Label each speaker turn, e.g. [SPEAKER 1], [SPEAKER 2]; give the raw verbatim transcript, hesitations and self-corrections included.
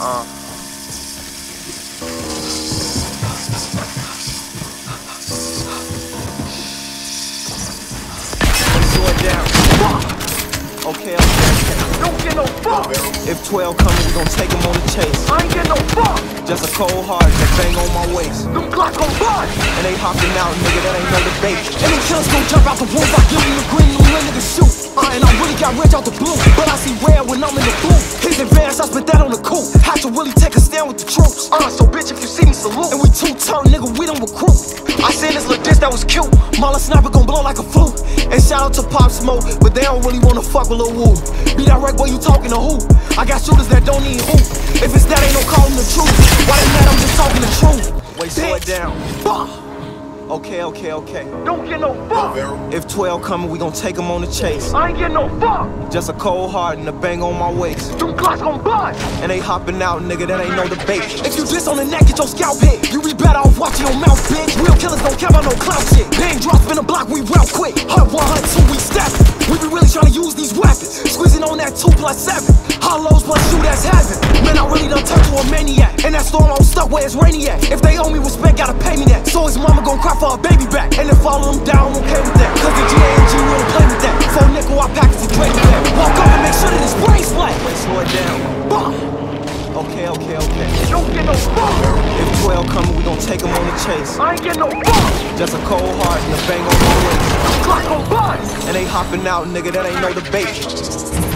[SPEAKER 1] Uh. Slow it down. Okay, okay, okay.
[SPEAKER 2] Don't get no fuck.
[SPEAKER 1] If twelve coming, we gon' take him on the chase.
[SPEAKER 2] I ain't get no fuck.
[SPEAKER 1] Just a cold heart that bang on my waist.
[SPEAKER 2] Them Glock gon' bust.
[SPEAKER 1] And they hopping out, nigga, that ain't no debate.
[SPEAKER 3] And them killers gon' jump out the woods, I give them the green, little let niggas shoot. Uh, and I really got rich out the blue, but I see red when I'm in the booth. His advance, I spit that on the coupe. Had to really take a stand with the troops.
[SPEAKER 2] Uh, so bitch, if you see me, salute.
[SPEAKER 3] And we two-turn, nigga, we don't recruit.
[SPEAKER 2] I seen this little diss that was cute.
[SPEAKER 3] Mala sniper gon' blow like a flute. And shout out to Pop Smoke, but they don't really wanna fuck with Lil Woo. Be direct, boy, you talking to who? I got shooters that don't need hoop. If it's that, ain't no calling the truth. Why they mad, I'm just talking the truth.
[SPEAKER 1] Wait, slow it down.
[SPEAKER 3] Fuck.
[SPEAKER 1] Okay, okay, okay.
[SPEAKER 2] Don't get no fuck.
[SPEAKER 1] If twelve coming, we gon' take him on the chase.
[SPEAKER 2] I ain't get no fuck.
[SPEAKER 1] Just a cold heart and a bang on my waist.
[SPEAKER 2] Them Glocks gon' bust.
[SPEAKER 1] And they hopping out, nigga, that ain't no debate.
[SPEAKER 3] If you diss on the neck, get your scalp hit. You be better off watching your mouth, bitch. Real killers don't care about no clout shit. Bang drops in the block, we real quick. Hurt one, hunt two, we step. We be really trying to use these weapons. Squeezing on that two plus seven. Hollows plus shoot as heaven. Man, I really done turned to a maniac. And that storm I'm stuck where it's rainy at. If they owe me respect, gotta pay me that. So his mama gon' cry for a baby back. And if all of them down, I'm okay with that. Cause the G A N G won't play with that. Four nickel, I pack it for Drake with that. Walk up and make sure that his brain's flat.
[SPEAKER 1] Wait, slow it down.
[SPEAKER 3] Bah.
[SPEAKER 1] Okay, okay, okay.
[SPEAKER 2] Don't get no fuck.
[SPEAKER 1] If twelve coming, we gon' take him on the chase.
[SPEAKER 2] I ain't get no fuck.
[SPEAKER 1] Just a cold heart and a bang on my waist.
[SPEAKER 2] Them Glocks gon' bust.
[SPEAKER 1] And they hopping out, nigga, that ain't no debate.